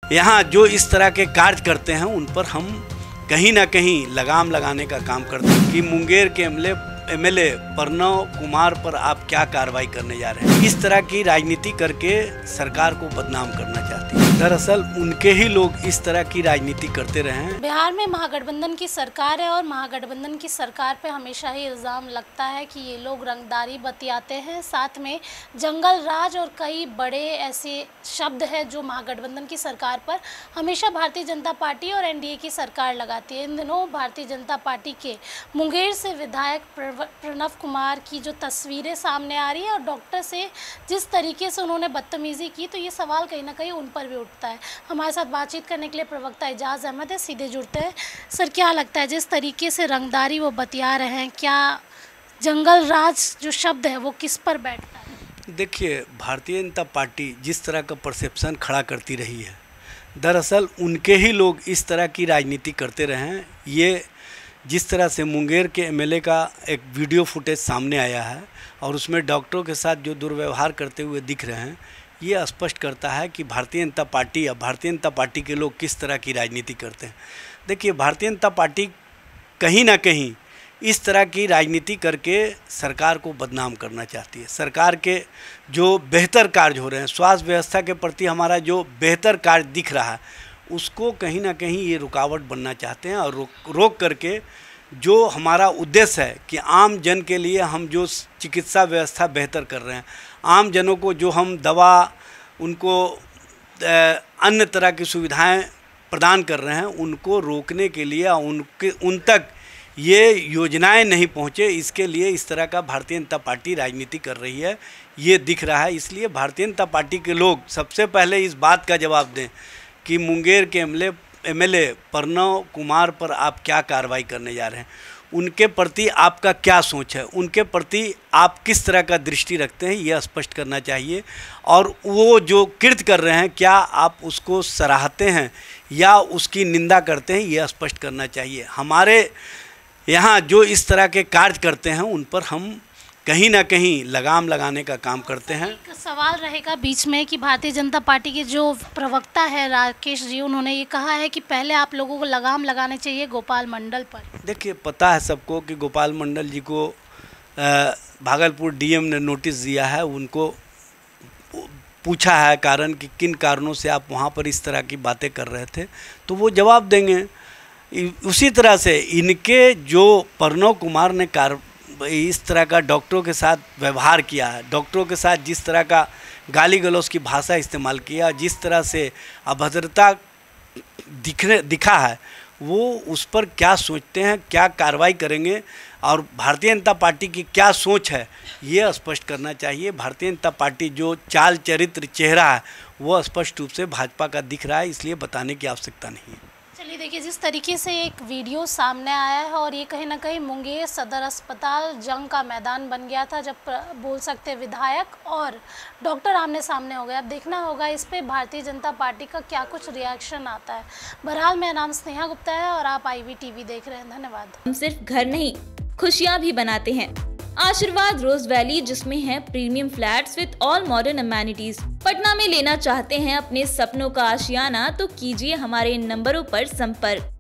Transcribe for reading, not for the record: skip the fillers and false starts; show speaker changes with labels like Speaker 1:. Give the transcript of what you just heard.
Speaker 1: यहाँ जो इस तरह के कार्य करते हैं उन पर हम कहीं ना कहीं लगाम लगाने का काम करते हैं कि मुंगेर के एमएलए प्रणव कुमार पर आप क्या कार्रवाई करने जा रहे हैं। इस तरह की राजनीति करके सरकार को बदनाम करना चाहती है। दरअसल उनके ही लोग इस तरह की राजनीति करते रहे हैं।
Speaker 2: बिहार में महागठबंधन की सरकार है और महागठबंधन की सरकार पे हमेशा ही इल्ज़ाम लगता है कि ये लोग रंगदारी बतियाते हैं, साथ में जंगल राज और कई बड़े ऐसे शब्द हैं जो महागठबंधन की सरकार पर हमेशा भारतीय जनता पार्टी और एनडीए की सरकार लगाती है। इन दिनों भारतीय जनता पार्टी के मुंगेर से विधायक प्रणव कुमार की जो तस्वीरें सामने आ रही है और डॉक्टर से जिस तरीके से उन्होंने बदतमीज़ी की, तो ये सवाल कहीं ना कहीं उन पर भी उठता है। हमारे साथ बातचीत करने के लिए प्रवक्ता एजाज अहमद है, सीधे जुड़ते हैं। सर, क्या लगता है जिस तरीके से रंगदारी वो बतिया रहे हैं, क्या जंगल राज जो शब्द है वो किस पर बैठता है?
Speaker 1: देखिए, भारतीय जनता पार्टी जिस तरह का परसेप्शन खड़ा करती रही है, दरअसल उनके ही लोग इस तरह की राजनीति करते रहे हैं। ये जिस तरह से मुंगेर के एमएलए का एक वीडियो फुटेज सामने आया है और उसमें डॉक्टरों के साथ जो दुर्व्यवहार करते हुए दिख रहे हैं, ये स्पष्ट करता है कि भारतीय जनता पार्टी या भारतीय जनता पार्टी के लोग किस तरह की राजनीति करते हैं। देखिए, भारतीय जनता पार्टी कहीं ना कहीं इस तरह की राजनीति करके सरकार को बदनाम करना चाहती है। सरकार के जो बेहतर कार्य हो रहे हैं, स्वास्थ्य व्यवस्था के प्रति हमारा जो बेहतर कार्य दिख रहा है, उसको कहीं ना कहीं ये रुकावट बनना चाहते हैं और रोक करके जो हमारा उद्देश्य है कि आम जन के लिए हम जो चिकित्सा व्यवस्था बेहतर कर रहे हैं, आम जनों को जो हम दवा, उनको अन्य तरह की सुविधाएं प्रदान कर रहे हैं, उनको रोकने के लिए उन तक ये योजनाएं नहीं पहुँचे, इसके लिए इस तरह का भारतीय जनता पार्टी राजनीति कर रही है, ये दिख रहा है। इसलिए भारतीय जनता पार्टी के लोग सबसे पहले इस बात का जवाब दें कि मुंगेर के एमएलए प्रणव कुमार पर आप क्या कार्रवाई करने जा रहे हैं, उनके प्रति आपका क्या सोच है, उनके प्रति आप किस तरह का दृष्टि रखते हैं, यह स्पष्ट करना चाहिए। और वो जो कृत्य कर रहे हैं, क्या आप उसको सराहते हैं या उसकी निंदा करते हैं, यह स्पष्ट करना चाहिए। हमारे यहाँ जो इस तरह के कार्य करते हैं उन पर हम कहीं ना कहीं लगाम लगाने का काम करते हैं।
Speaker 2: एक सवाल रहेगा बीच में कि भारतीय जनता पार्टी के जो प्रवक्ता है राकेश जी, उन्होंने ये कहा है कि पहले आप लोगों को लगाम लगाने चाहिए गोपाल मंडल पर।
Speaker 1: देखिए, पता है सबको कि गोपाल मंडल जी को भागलपुर डीएम ने नोटिस दिया है, उनको पूछा है कारण कि किन कारणों से आप वहाँ पर इस तरह की बातें कर रहे थे, तो वो जवाब देंगे। उसी तरह से इनके जो प्रणव कुमार ने इस तरह का डॉक्टरों के साथ व्यवहार किया है, डॉक्टरों के साथ जिस तरह का गाली गलौज की भाषा इस्तेमाल किया, जिस तरह से अभद्रता दिखा है, वो उस पर क्या सोचते हैं, क्या कार्रवाई करेंगे और भारतीय जनता पार्टी की क्या सोच है, ये स्पष्ट करना चाहिए। भारतीय जनता पार्टी जो चाल चरित्र चेहरा है वो स्पष्ट रूप से भाजपा का दिख रहा है, इसलिए बताने की आवश्यकता नहीं है।
Speaker 2: चलिए, देखिए जिस तरीके से एक वीडियो सामने आया है और ये कहीं ना कहीं मुंगेर सदर अस्पताल जंग का मैदान बन गया था, जब बोल सकते विधायक और डॉक्टर आमने सामने हो गए। अब देखना होगा इस पे भारतीय जनता पार्टी का क्या कुछ रिएक्शन आता है। बहरहाल, मेरा नाम स्नेहा गुप्ता है और आप IVTV देख रहे हैं। धन्यवाद।
Speaker 3: हम सिर्फ घर नहीं, खुशियाँ भी बनाते हैं। आशीर्वाद रोज वैली, जिसमें है premium flats with all modern amenities. Patna में लेना चाहते हैं अपने सपनों का आशियाना, तो कीजिए हमारे इन नंबरों पर संपर्क।